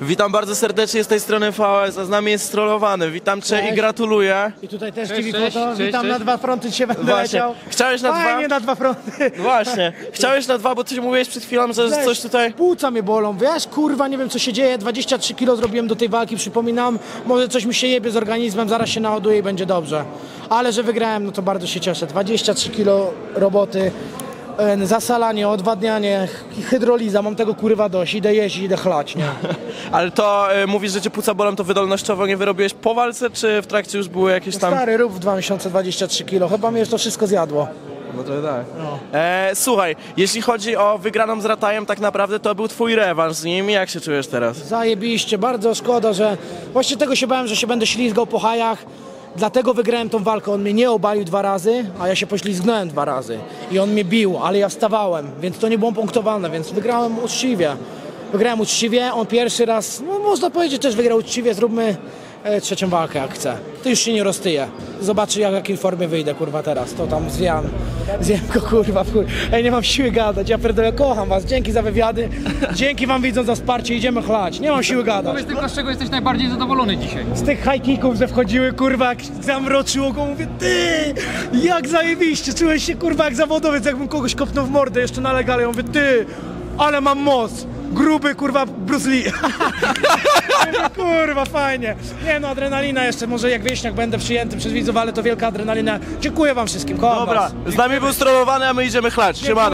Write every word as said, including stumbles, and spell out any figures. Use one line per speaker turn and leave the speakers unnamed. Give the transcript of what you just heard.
Witam bardzo serdecznie z tej strony V S, a z nami jest strollowany. Witam cię
Cześć.
i gratuluję.
I tutaj też
Cześć,
T V
cześć,
Foto.
cześć,
Witam
cześć.
na dwa fronty, dzisiaj będę
Właśnie.
leciał.
Chciałeś na
Fajnie
dwa?
na dwa fronty.
Właśnie. Chciałeś na dwa, bo ty mówiłeś przed chwilą, że
Weź,
coś tutaj...
Płuca mnie bolą, wiesz, kurwa, nie wiem co się dzieje. dwadzieścia trzy kilo zrobiłem do tej walki, przypominam. Może coś mi się jebie z organizmem, zaraz się naładuje i będzie dobrze. Ale że wygrałem, no to bardzo się cieszę. dwadzieścia trzy kilo roboty. e, Zasalanie, odwadnianie, hydroliza, mam tego kurwa dość, idę jeść, idę chlać, nie?
Ale to y, mówisz, że cię płuca bolą, to wydolnościowo nie wyrobiłeś po walce, czy w trakcie już były jakieś tam...
Stary, rób w dwa miesiące dwadzieścia trzy kilo, chyba mnie już to wszystko zjadło.
No to tak. E, słuchaj, jeśli chodzi o wygraną z Ratajem, tak naprawdę to był twój rewanż z nim. Jak się czujesz teraz?
Zajebiście, bardzo szkoda, że... Właśnie tego się bałem, że się będę ślizgał po hajach. Dlatego wygrałem tą walkę. On mnie nie obalił dwa razy, a ja się poślizgnąłem dwa razy. I on mnie bił, ale ja wstawałem, więc to nie było punktowane, więc wygrałem uczciwie. Wygrałem uczciwie, on pierwszy raz, no można powiedzieć, też wygrał uczciwie. Zróbmy e, trzecią walkę, jak chce. To już się nie roztyje. Zobaczy, jak w jakiej formie wyjdę, kurwa, teraz. To tam zjem, zjem go, kurwa, w chuj. Ej, nie mam siły gadać, ja pierdolę, kocham was. Dzięki za wywiady, dzięki wam widzom za wsparcie, idziemy chlać. Nie mam siły gadać.
Powiedz tylko, z czego jesteś najbardziej zadowolony dzisiaj.
Z tych high kicków, że wchodziły, kurwa, jak zamroczyło go, mówię, ty, jak zajebiście, czułeś się, kurwa, jak zawodowiec, jakbym kogoś kopnął w mordę jeszcze na legale, ja mówię, ty, ale mam moc, gruby, kurwa, Bruce Lee. Kurwa, fajnie. Nie no, adrenalina jeszcze, może jak wieśniak będę przyjęty przez widzów, ale to wielka adrenalina. Dziękuję wam wszystkim, kocham
Dobra,
was.
z nami był strollowany, a my idziemy chlać. Siemano.